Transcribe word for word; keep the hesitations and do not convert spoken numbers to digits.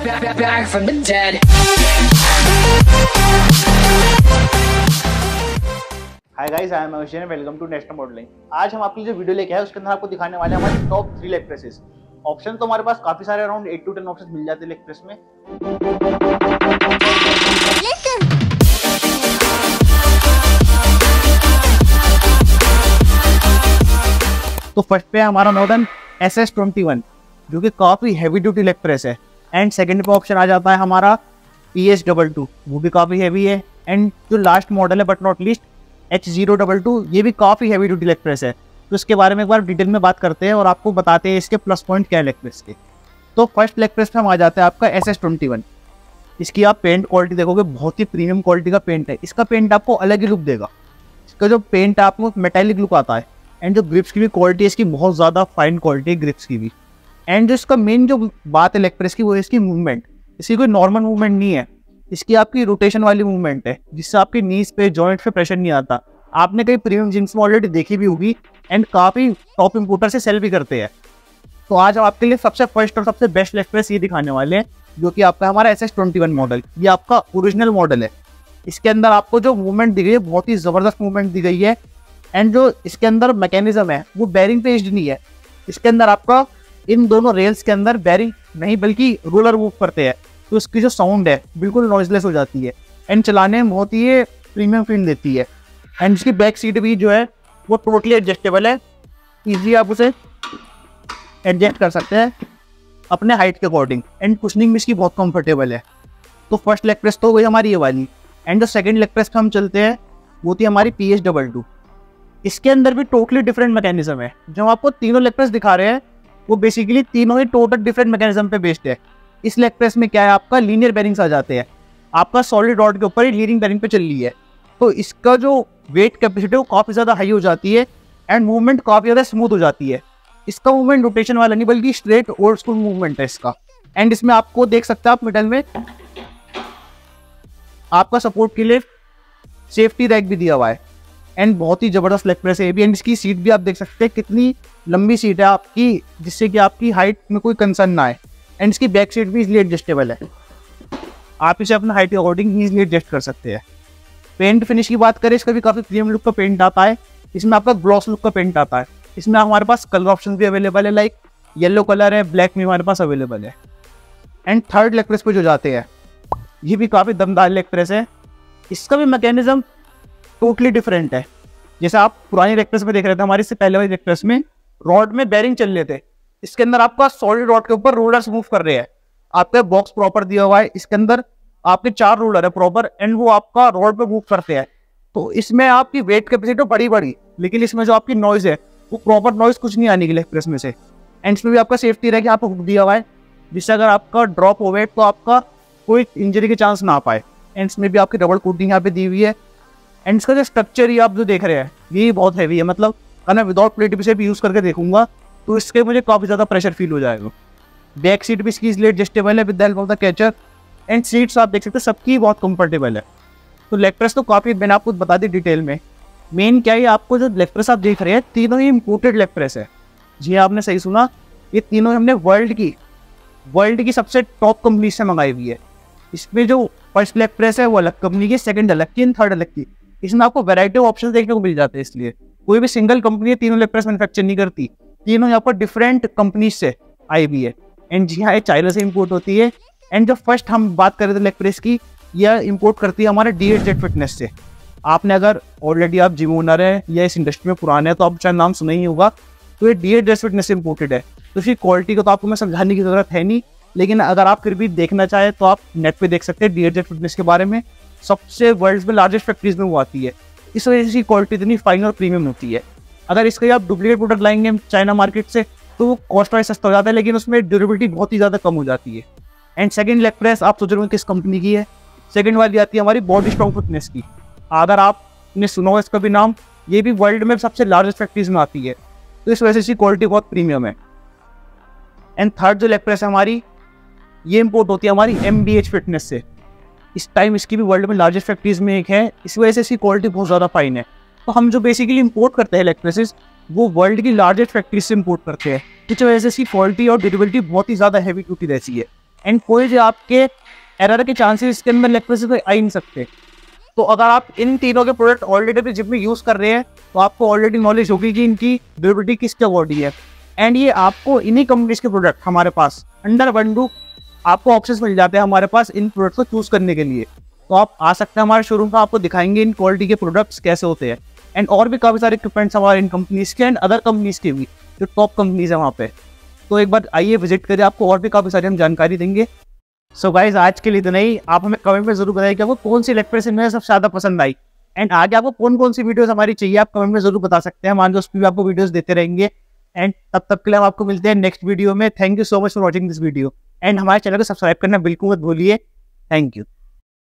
back, back from the dead. Hi guys, I am Avishan, welcome to national modelling. आज हम आपके लिए जो वीडियो लेके आए उसके अंदर आपको दिखाने वाले हैं हमारी top three leg presses. Option तो हमारे पास काफी सारे, around eight to ten option मिल जाते हैं लेग प्रेस में। तो फर्स्ट पे है हमारा model S S twenty one, जो कि काफी हैवी ड्यूटी लेग प्रेस है। एंड सेकंड पे ऑप्शन आ जाता है हमारा पी एस डबल टू, वो भी काफी हैवी है। एंड जो लास्ट मॉडल है but not least H zero double two, ये भी काफी हैवी ड्यूटी लेग प्रेस है। तो इसके बारे में एक बार डिटेल में बात करते हैं और आपको बताते हैं इसके प्लस पॉइंट क्या है लेग प्रेस के। तो फर्स्ट लेग प्रेस पे हम आ जाते हैं आपका एस एस ट्वेंटी वन। इसकी आप पेंट क्वालिटी देखोगे, बहुत ही प्रीमियम क्वालिटी का पेंट है। इसका पेंट आपको अलग ही लुक देगा। इसका जो पेंट है आपको मेटेलिक लुक आता है। एंड जो ग्रिप्स की भी क्वालिटी है इसकी बहुत ज़्यादा फाइन क्वालिटी है ग्रिप्स की भी। एंड जो इसका मेन जो बात है लेग प्रेस की, वो है इसकी मूवमेंट। इसकी कोई नॉर्मल मूवमेंट नहीं है, इसकी आपकी रोटेशन वाली मूवमेंट है, जिससे आपकी नीज पे, जॉइंट पे प्रेशर नहीं आता। आपने कई प्रीमियम जिम्स में ऑलरेडी देखी भी होगी एंड काफ़ी टॉप इंपोर्टर से सेल भी करते हैं। तो आज हम आपके लिए सबसे फर्स्ट और सबसे बेस्ट लेग प्रेस ये दिखाने वाले हैं, जो कि आपका हमारा S S twenty one model. ये आपका ओरिजिनल मॉडल है। इसके अंदर आपको जो मूवमेंट दी गई है, बहुत ही ज़बरदस्त मूवमेंट दी गई है। एंड जो इसके अंदर मैकेनिज्म है वो बैरिंग बेस्ड नहीं है। इसके अंदर आपका इन दोनों रेल्स के अंदर बैरिंग नहीं बल्कि रोलर मूव करते हैं, तो इसकी जो साउंड है बिल्कुल नॉइजलेस हो जाती है। एंड चलाने में बहुत ही प्रीमियम फील देती है। एंड इसकी बैक सीट भी जो है वो टोटली एडजस्टेबल है। इजी आप उसे एडजस्ट कर सकते हैं अपने हाइट के अकॉर्डिंग। एंड कुशनिंग भी इसकी बहुत कंफर्टेबल है। तो फर्स्ट लेग प्रेस तो वही हमारी ये वाली। एंड जो सेकंड लेग प्रेस पे हम चलते हैं वो थी हमारी पी एस डबल टू। इसके अंदर भी टोटली डिफरेंट मैकेनिज्म है। जो आपको तीनों लेग प्रेस दिखा रहे हैं वो बेसिकली तीनों ही टोटल डिफरेंट मैकेनिज्म पे बेस्ड है। इस लेग प्रेस में क्या है, आपका लीनियर बेरिंग्स आ जाते हैं। आपका सॉलिड रॉड के ऊपर ही लीनियर बेरिंग पे चल रही है, तो इसका जो वेट कैपेसिटी है वो काफ़ी ज़्यादा हाई हो जाती है। एंड मूवमेंट काफ़ी ज़्यादा स्मूथ हो जाती है। इसका मूवमेंट रोटेशन वाला नहीं बल्कि स्ट्रेट ओल्ड स्कूल मूवमेंट है इसका। एंड इसमें आपको देख सकते हैं आप मिडल में आपका सपोर्ट के लिए सेफ्टी रैक भी दिया हुआ है। एंड बहुत ही ज़बरदस्त लेग प्रेस है ये भी। एंड इसकी सीट भी आप देख सकते हैं कितनी लंबी सीट है आपकी, जिससे कि आपकी हाइट में कोई कंसर्न ना आए। एंड इसकी बैक सीट भी इसलिए एडजस्टेबल है, आप इसे अपने हाइट के अकॉर्डिंग ईजिली एडजस्ट कर सकते हैं। पेंट फिनिश की बात करें, इसका भी काफ़ी प्रीमियम लुक का पेंट आता है। इसमें आपका ग्लॉस लुक का पेंट आता है। इसमें हमारे पास कलर ऑप्शन भी अवेलेबल है, लाइक येलो कलर है, ब्लैक भी हमारे पास अवेलेबल है। एंड थर्ड लेग प्रेस पे जो जाते हैं, ये भी काफ़ी दमदार लेग प्रेस है। इसका भी मैकेनिज्म टोटली डिफरेंट है। जैसे आप पुरानी लेग प्रेस में देख रहे थे, हमारे से पहले वाली लेग प्रेस में रॉड में बैरिंग चल रहे थे। इसके अंदर आपका सॉलिड रॉड के ऊपर रोलर्स मूव कर रहे हैं। आपका बॉक्स प्रॉपर दिया हुआ है, इसके अंदर आपके चार रोलर है प्रॉपर, एंड वो आपका रॉड पे मूव करते हैं। तो इसमें आपकी वेट कैपेसिटी बड़ी बड़ी, लेकिन इसमें जो आपकी नॉइज है वो प्रॉपर नॉइज कुछ नहीं आने की लेग प्रेस में से। एंड इसमें भी आपका सेफ्टी रह के आपको हुक दिया हुआ है, जिससे अगर आपका ड्रॉप हो वेट तो आपका कोई इंजरी के चांस ना पाए। एंड इसमें भी आपकी डबल कोटिंग यहाँ पे दी हुई है। एंड इसका जो स्ट्रक्चर ही आप जो देख रहे हैं ये बहुत हैवी है। मतलब अगर मैं विदाउट प्लेट भी से भी यूज़ करके देखूंगा तो इसके मुझे काफ़ी ज़्यादा प्रेशर फील हो जाएगा। बैक सीट भी इसकी इसलिए एडजस्टेबल है with the help of the catcher. And seats आप देख सकते हैं सबकी बहुत कंफर्टेबल है। तो लेग प्रेस तो काफ़ी मैंने आपको बता दी डिटेल में। मेन क्या है, आपको जो लेग प्रेस आप देख रहे हैं तीनों ही इम्पोर्टेड लेग प्रेस है। जी आपने सही सुना, ये तीनों हमने वर्ल्ड की वर्ल्ड की सबसे टॉप कंपनी से मंगाई हुई है। इसमें जो फर्स्ट लेग प्रेस है वो अलग कंपनी की, सेकंड अलग की, थर्ड अलग की। इसमें आपको वैरायटी ऑफ ऑप्शन देखने को मिल जाते हैं। इसलिए कोई भी सिंगल कंपनी तीनों लेग प्रेस मैन्युफैक्चर नहीं करती, तीनों यहाँ पर डिफरेंट कंपनीज से आई हुई है। एंड जी हाँ, ये चाइना से इम्पोर्ट होती है। एंड जो फर्स्ट हम बात कर रहे थे लेग प्रेस की, यह इम्पोर्ट करती है हमारे डी एच जेड फिटनेस से। आपने अगर ऑलरेडी आप जिम ओनर है या इस इंडस्ट्री में पुराने हैं तो आप शायद नाम सुना ही होगा। तो ये डी एच जेड फिटनेस से इम्पोर्टेड है। तो इसकी क्वालिटी को तो आपको मैं समझाने की जरूरत है नहीं, लेकिन अगर आप फिर भी देखना चाहें तो आप नेट पे देख सकते हैं डी एच जेड फिटनेस के बारे में। सबसे वर्ल्ड में लार्जेस्ट फैक्ट्रीज में वो आती है, इस वजह से इसकी क्वालिटी इतनी फाइन और प्रीमियम होती है। अगर इसका आप डुप्लीकेट प्रोडक्ट लाएंगे चाइना मार्केट से तो वो कॉस्ट वाइज सस्ता हो जाता है, लेकिन उसमें ड्यूरेबिलिटी बहुत ही ज़्यादा कम हो जाती है। एंड सेकंड लेग प्रेस आप सोच रहे हो किस कंपनी की है, सेकंड वाली आती है हमारी बॉडी स्ट्रॉन्ग फिटनेस की। अगर आपने सुना हो इसका भी नाम, ये भी वर्ल्ड में सबसे लार्जेस्ट फैक्ट्रीज में आती है, तो इस वजह से इसकी क्वालिटी बहुत प्रीमियम है। एंड थर्ड जो लेग प्रेस है हमारी, ये इम्पोर्ट होती है हमारी एम बी एच फिटनेस से। इस टाइम इसकी भी वर्ल्ड में लार्जेस्ट फैक्ट्रीज में एक है, इस वजह से इसकी क्वालिटी बहुत ज़्यादा फाइन है। तो हम जो बेसिकली इंपोर्ट करते हैं लेग प्रेसेस, वो वर्ल्ड की लार्जेस्ट फैक्ट्री से इंपोर्ट करते हैं, जिस वजह से इसकी क्वालिटी और ड्यूरेबिलिटी बहुत ही ज़्यादा हैवी ड्यूटी रहती है। एंड कोई जो आपके एरर के चांसेस इसके अंदर लेग प्रेस पे आ ही नहीं सकते। तो अगर आप इन तीनों के प्रोडक्ट ऑलरेडी अपने जिम में यूज़ कर रहे हैं तो आपको ऑलरेडी नॉलेज होगी कि इनकी ड्यूरेबिलिटी किसके अकॉर्डिंग है। एंड ये आपको इन्हीं कंपनीज के प्रोडक्ट हमारे पास अंडर वन रूफ आपको ऑप्शंस मिल जाते हैं हमारे पास इन प्रोडक्ट्स को चूज़ करने के लिए। तो आप आ सकते हैं हमारे शोरूम पर, आपको दिखाएंगे इन क्वालिटी के प्रोडक्ट्स कैसे होते हैं। एंड और भी काफ़ी सारे इक्विपमेंट्स हमारे इन कंपनीज के एंड अदर कंपनीज के भी जो टॉप कंपनीज है वहाँ पे। तो एक बार आइए विजिट करिए, आपको और भी काफ़ी सारी हम जानकारी देंगे। सो so गाइज आज के लिए तो नहीं, आप हमें कमेंट में जरूर बताइए कि आपको कौन सी लेग प्रेस में सबसे ज़्यादा पसंद आई। एंड आगे आपको कौन कौन सी वीडियोस हमारी चाहिए आप कमेंट में जरूर बता सकते हैं, मान लो उस पर भी आपको वीडियोस देते रहेंगे। एंड तब तक के लिए हम आपको मिलते हैं नेक्स्ट वीडियो में। Thank you so much for watching this video and हमारे चैनल को सब्सक्राइब करना बिल्कुल मत भूलिए। Thank you.